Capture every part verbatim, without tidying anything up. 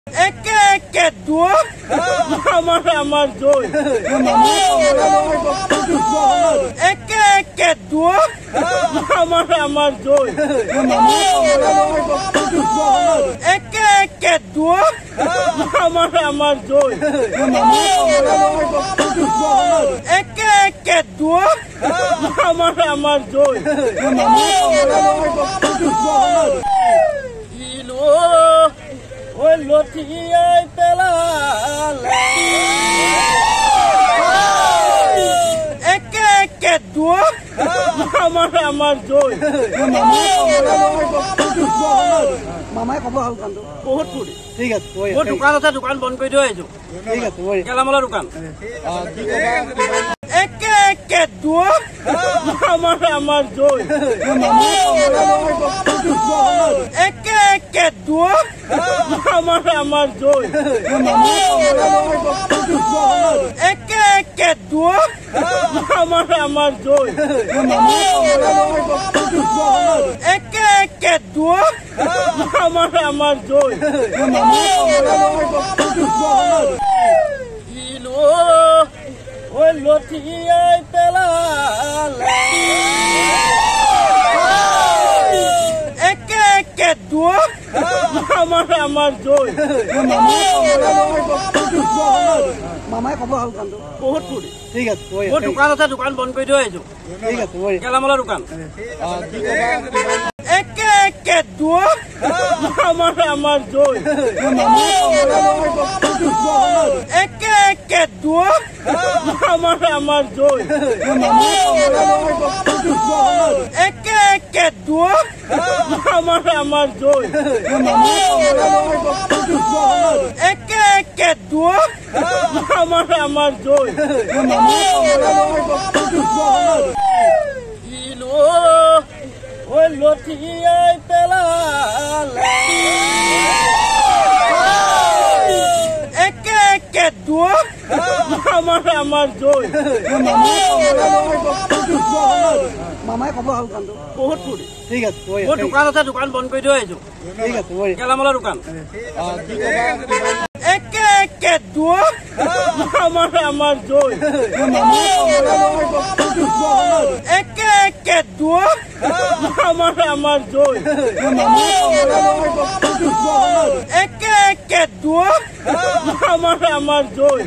একে একে দুয়া আমার আমার জয় একে একে দুয়া আমার আমার জয় একে একে দুয়া আমার আমার জয় একে একে দুয়া আমার আমার জয় ওই লঠিয়াই পেলালে একে একে দুয়া আমার আমার জয় মামাই খবৰ হ'ল কান্দো বহুত ফুৰি ঠিক আছে মোৰ দোকান আছে দোকান বন্ধ কৰি থৈ আহিছো ঠিক আছে গেলামালৰ দোকান একে একে দুয়া আমার আমার জয় একে একে দুয়া আমার আমার জয় একে একে দুয়া আমার আমার জয় একে একে দুয়া আমার আমার জয় ওই লঠিয়াই পেলালে একে একে দুয়া আমার আমার জয় মামাই খবৰ হ'ল কান্দো বহুত ফুৰি ঠিক আছে মোৰ দোকান আছে দোকান বন্ধ কৰি থৈ আহিছো ঠিক আছে গেলামালৰ দোকান একে একে দুয়া আমার আমার জয় একে একে দুয়া আমার আমার জয় একে একে দুয়া আমার আমার জয় একে একে দুয়া আমার আমার জয় ওই লঠিয়াই পেলালে একে একে দুয়া আমার আমার জয় মামাই খবৰ হ'ল কান্দো বহুত ফুৰি ঠিক আছে মোৰ দোকান আছে দোকান বন্ধ কৰি থৈ আহিছো ঠিক আছে গেলামালৰ দোকান একে একে দুয়া আমার আমার জয় একে একে দুয়া আমার আমার জয় একে একে দুয়া আমার আমার জয়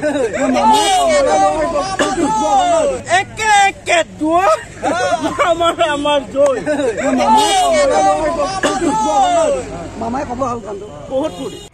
একে একে দুয়া আমার আমার জয় মামাই খবৰ হ'ল কান্দো বহুত ফুৰি